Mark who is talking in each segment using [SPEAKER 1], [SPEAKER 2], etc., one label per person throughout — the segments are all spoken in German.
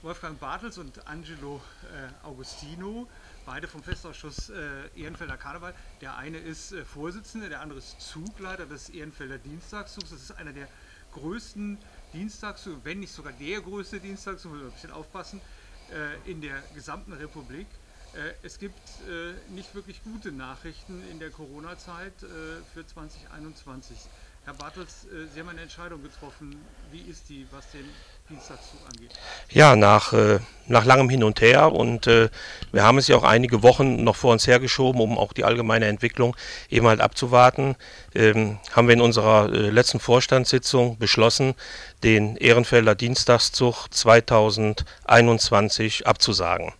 [SPEAKER 1] Wolfgang Bartels und Angelo Augustino, beide vom Festausschuss Ehrenfelder Karneval. Der eine ist Vorsitzender, der andere ist Zugleiter des Ehrenfelder Dienstagszugs. Das ist einer der größten Dienstagszüge, wenn nicht sogar der größte Dienstagszug, muss man ein bisschen aufpassen, in der gesamten Republik. Es gibt nicht wirklich gute Nachrichten in der Corona-Zeit für 2021. Herr Bartels, Sie haben eine Entscheidung getroffen. Wie ist die, was den Dienstagszug angeht?
[SPEAKER 2] Ja, nach langem Hin und Her, und wir haben es ja auch einige Wochen noch vor uns hergeschoben, um auch die allgemeine Entwicklung eben halt abzuwarten, haben wir in unserer letzten Vorstandssitzung beschlossen, den Ehrenfelder Dienstagszug 2021 abzusagen.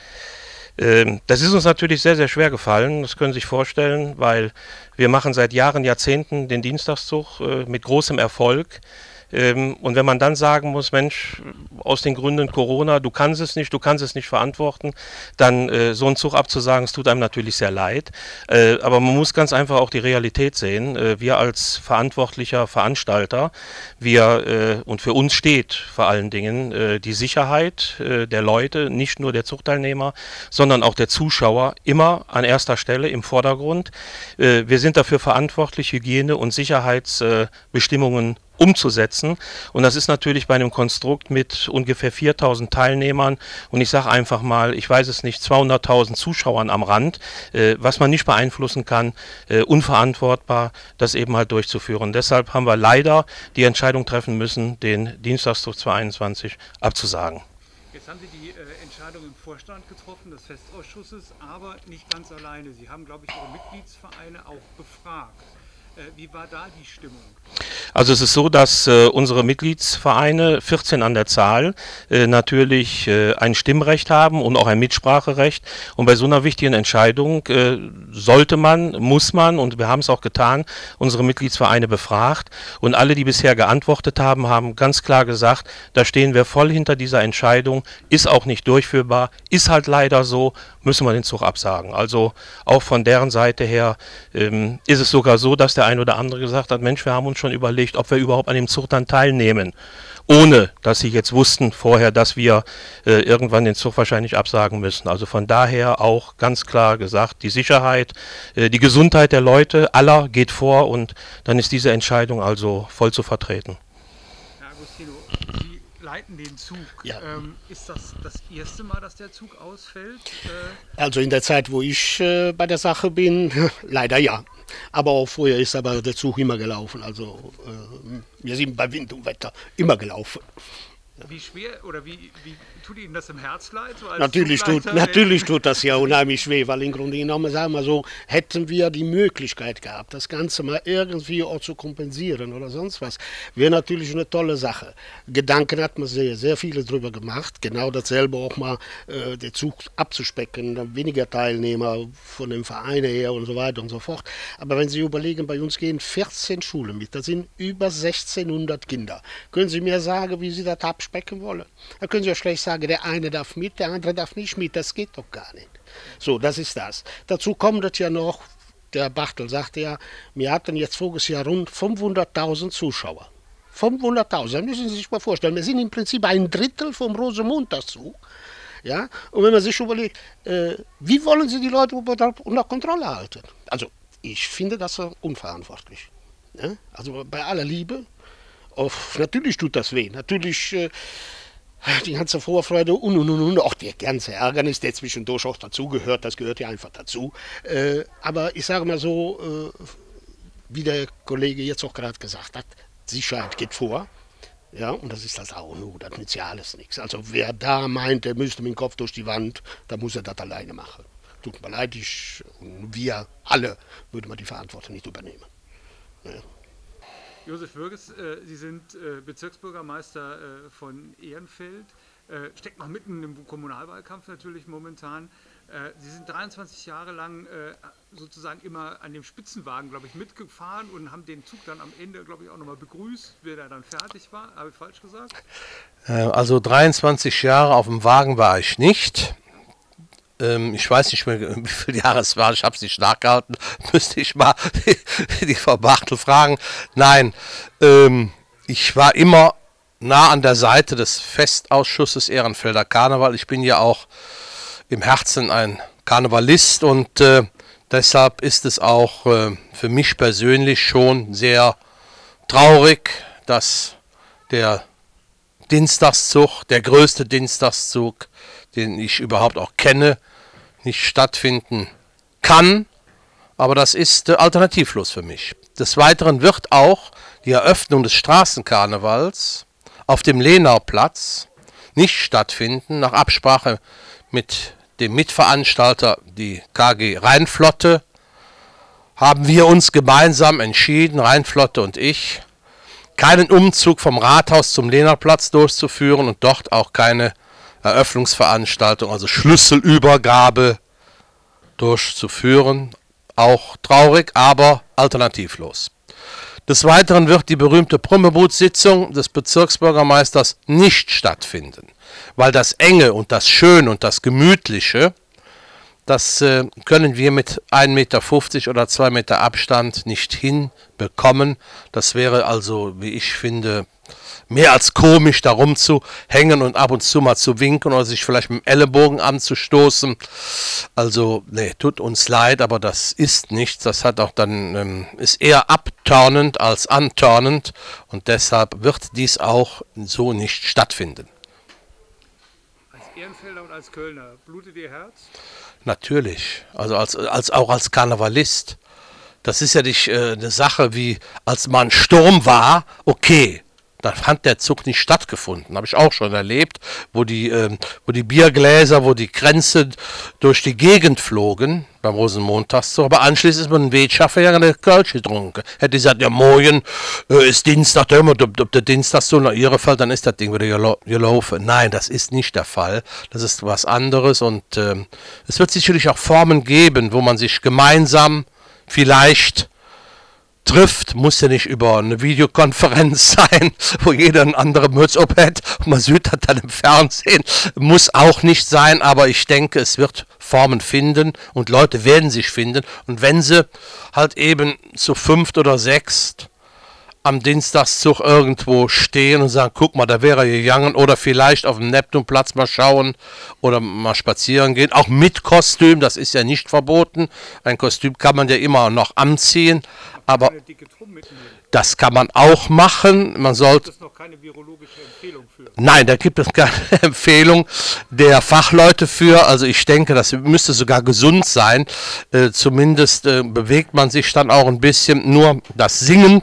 [SPEAKER 2] Das ist uns natürlich sehr, sehr schwer gefallen, das können Sie sich vorstellen, weil wir machen seit Jahren, Jahrzehnten den Dienstagszug mit großem Erfolg. Und wenn man dann sagen muss, Mensch, aus den Gründen Corona, du kannst es nicht verantworten, dann so einen Zug abzusagen, es tut einem natürlich sehr leid. Aber man muss ganz einfach auch die Realität sehen. Wir als verantwortlicher Veranstalter, und für uns steht vor allen Dingen die Sicherheit der Leute, nicht nur der Zugteilnehmer, sondern auch der Zuschauer, immer an erster Stelle im Vordergrund. Wir sind dafür verantwortlich, Hygiene- und Sicherheitsbestimmungen umzusetzen, und das ist natürlich bei einem Konstrukt mit ungefähr 4.000 Teilnehmern und ich sage einfach mal, ich weiß es nicht, 200.000 Zuschauern am Rand, was man nicht beeinflussen kann, unverantwortbar, das eben halt durchzuführen. Deshalb haben wir leider die Entscheidung treffen müssen, den Dienstagszug 2021 abzusagen.
[SPEAKER 1] Jetzt haben Sie die Entscheidung im Vorstand getroffen, des Festausschusses, aber nicht ganz alleine. Sie haben, glaube ich, Ihre Mitgliedsvereine auch befragt. Wie war da die Stimmung?
[SPEAKER 2] Also es ist so, dass unsere Mitgliedsvereine, 14 an der Zahl, natürlich ein Stimmrecht haben und auch ein Mitspracherecht. Und bei so einer wichtigen Entscheidung muss man, und wir haben es auch getan, unsere Mitgliedsvereine befragt. Und alle, die bisher geantwortet haben, haben ganz klar gesagt, da stehen wir voll hinter dieser Entscheidung, ist auch nicht durchführbar, ist halt leider so, müssen wir den Zug absagen. Also auch von deren Seite her ist es sogar so, dass der ein oder andere gesagt hat, Mensch, wir haben uns schon überlegt, ob wir überhaupt an dem Zug dann teilnehmen, ohne dass sie jetzt wussten vorher, dass wir irgendwann den Zug wahrscheinlich absagen müssen. Also von daher auch ganz klar gesagt, die Sicherheit, die Gesundheit der Leute aller geht vor, und dann ist diese Entscheidung also voll zu vertreten.
[SPEAKER 1] Herr Agostino, Sie leiten den Zug.
[SPEAKER 3] Ja.
[SPEAKER 1] Ist das erste Mal, dass der Zug ausfällt?
[SPEAKER 3] Also in der Zeit, wo ich bei der Sache bin, leider ja. Aber auch vorher ist aber der Zug immer gelaufen. Also wir sind bei Wind und Wetter immer gelaufen.
[SPEAKER 1] Wie schwer oder wie tut Ihnen das im Herz leid? So als
[SPEAKER 3] Natürlich tut das ja unheimlich weh, weil im Grunde genommen, sagen wir so, hätten wir die Möglichkeit gehabt, das Ganze mal irgendwie auch zu kompensieren oder sonst was, wäre natürlich eine tolle Sache. Gedanken hat man sehr, sehr viele drüber gemacht, genau dasselbe auch mal den Zug abzuspecken, dann weniger Teilnehmer von den Vereinen her und so weiter und so fort. Aber wenn Sie überlegen, bei uns gehen 14 Schulen mit, da sind über 1600 Kinder. Können Sie mir sagen, wie Sie das abspecken wollen? Da können Sie ja schlecht sagen, der eine darf mit, der andere darf nicht mit, das geht doch gar nicht. So, das ist das. Dazu kommt das ja noch, der Bartel sagte ja, wir hatten jetzt voriges Jahr rund 500.000 Zuschauer. 500.000, das müssen Sie sich mal vorstellen, wir sind im Prinzip ein Drittel vom Rosenmontagszug. Ja? Und wenn man sich überlegt, wie wollen Sie die Leute unter Kontrolle halten? Also, ich finde das unverantwortlich. Ja? Also bei aller Liebe, natürlich tut das weh, natürlich die ganze Vorfreude und auch der ganze Ärgernis, der zwischendurch auch dazugehört, das gehört ja einfach dazu. Aber ich sage mal so, wie der Kollege jetzt auch gerade gesagt hat, Sicherheit geht vor. Ja, und das ist das auch nur, das nützt ja alles nichts. Also wer da meint, der müsste mit dem Kopf durch die Wand, dann muss er das alleine machen. Tut mir leid, wir alle würden wir die Verantwortung nicht übernehmen. Ja.
[SPEAKER 1] Josef Würges, Sie sind Bezirksbürgermeister von Ehrenfeld, steckt noch mitten im Kommunalwahlkampf natürlich momentan. Sie sind 23 Jahre lang sozusagen immer an dem Spitzenwagen, glaube ich, mitgefahren und haben den Zug dann am Ende, glaube ich, auch nochmal begrüßt, wer da dann fertig war. Habe ich falsch gesagt?
[SPEAKER 4] Also 23 Jahre auf dem Wagen war ich nicht. Ich weiß nicht mehr, wie viele Jahre es waren, ich habe es nicht nachgehalten, müsste ich mal die Frau Bartel fragen. Nein, ich war immer nah an der Seite des Festausschusses Ehrenfelder Karneval. Ich bin ja auch im Herzen ein Karnevalist und deshalb ist es auch für mich persönlich schon sehr traurig, dass der Dienstagszug, der größte Dienstagszug, den ich überhaupt auch kenne, nicht stattfinden kann. Aber das ist alternativlos für mich. Des Weiteren wird auch die Eröffnung des Straßenkarnevals auf dem Lenauplatz nicht stattfinden, nach Absprache mit dem Mitveranstalter, die KG Rheinflotte, haben wir uns gemeinsam entschieden, Rheinflotte und ich, keinen Umzug vom Rathaus zum Lenauplatz durchzuführen und dort auch keine Eröffnungsveranstaltung, also Schlüsselübergabe durchzuführen. Auch traurig, aber alternativlos. Des Weiteren wird die berühmte Prommebutsitzung des Bezirksbürgermeisters nicht stattfinden, weil das Enge und das Schöne und das Gemütliche, das können wir mit 1,50 Meter oder 2 Meter Abstand nicht hinbekommen. Das wäre also, wie ich finde, mehr als komisch, da rumzuhängen und ab und zu mal zu winken oder sich vielleicht mit dem Ellenbogen anzustoßen. Also, nee, tut uns leid, aber das ist nichts. Das hat auch dann, ist eher abtörnend als antörnend und deshalb wird dies auch so nicht stattfinden.
[SPEAKER 1] Als Ehrenfelder und als Kölner, blutet Ihr Herz?
[SPEAKER 4] Natürlich, also auch als Karnevalist. Das ist ja nicht eine Sache wie, als mal ein Sturm war, okay. Da hat der Zug nicht stattgefunden. Habe ich auch schon erlebt, wo die Biergläser, wo die Kränze durch die Gegend flogen beim Rosenmontagszug. Aber anschließend ist man ein Wirtschafter ja eine Kölsch getrunken. Hätte gesagt, ja morgen ist Dienstag, ob der Dienstag so nach Ihrer Fall, dann ist das Ding wieder gelaufen. Nein, das ist nicht der Fall. Das ist was anderes und es wird sicherlich auch Formen geben, wo man sich gemeinsam vielleicht trifft, muss ja nicht über eine Videokonferenz sein, wo jeder eine andere Mütze auf hat und man sieht das dann im Fernsehen. Muss auch nicht sein, aber ich denke, es wird Formen finden und Leute werden sich finden. Und wenn sie halt eben zu 5 oder 6 am Dienstagszug irgendwo stehen und sagen, guck mal, da wäre er gegangen, oder vielleicht auf dem Neptunplatz mal schauen oder mal spazieren gehen, auch mit Kostüm, das ist ja nicht verboten. Ein Kostüm kann man ja immer noch anziehen, aber das kann man auch machen. Man sollte.
[SPEAKER 1] Gibt es noch keine virologische Empfehlung für?
[SPEAKER 4] Nein, da gibt es keine Empfehlung der Fachleute für. Also ich denke, das müsste sogar gesund sein. Zumindest bewegt man sich dann auch ein bisschen. Nur das Singen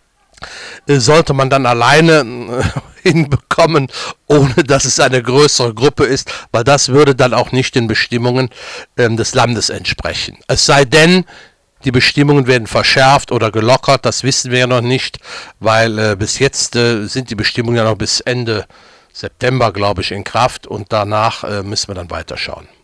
[SPEAKER 4] sollte man dann alleine hinbekommen, ohne dass es eine größere Gruppe ist, weil das würde dann auch nicht den Bestimmungen des Landes entsprechen. Es sei denn, die Bestimmungen werden verschärft oder gelockert, das wissen wir ja noch nicht, weil bis jetzt sind die Bestimmungen ja noch bis Ende September, glaube ich, in Kraft und danach müssen wir dann weiterschauen.